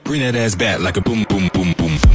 Bring that ass back like a boom, boom, boom, boom.